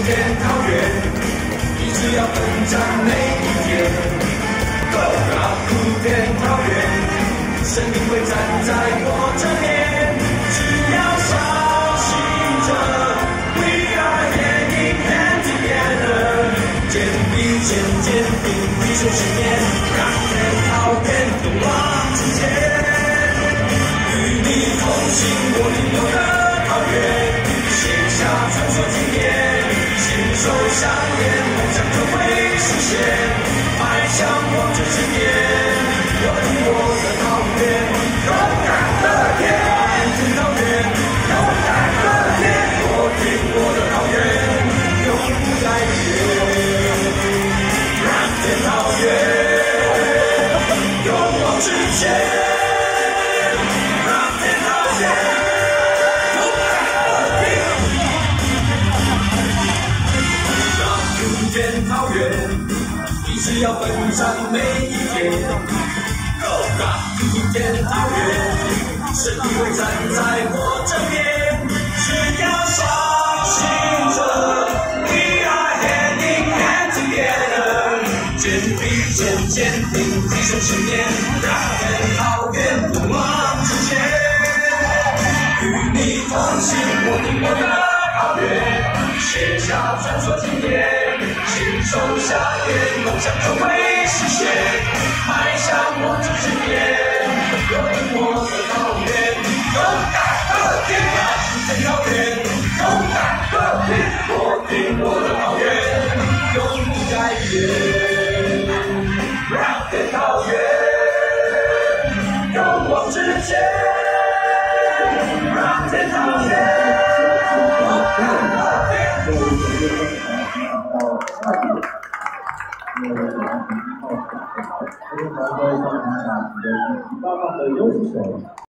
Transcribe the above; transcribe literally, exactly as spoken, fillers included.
天桃源，一直要奋战每一天。高高普天桃源，生命会站在我这边，只要相信着 ，We are hand in hand together， 肩并肩，肩并地球信念，让天桃源勇往直前。与你同行，我领有的桃源，写下传说经典，牵手相连，梦想就会实现，迈向我这十年。我听我的桃源，勇敢的天，天桃源，勇敢的天，我听我的桃源，永不改变，让天桃源勇往直前。天桃源，一直要奋战每一天。Go God， 天桃源，神力会站在我这边，只要相信着 ，We are hand in hand together， 肩并肩，肩并地球信念，让天桃源勇往直前。与你同行，我领我的桃源，写下传说经典。牵手相连，梦想就会实现，迈向我这十年。我听我的桃源，勇敢的天，天桃源，勇敢的天，我听我的桃源，永不改变，让天桃源勇往直前，让天桃源勇敢的天。 这个毛哥上场打的，刚刚的优势。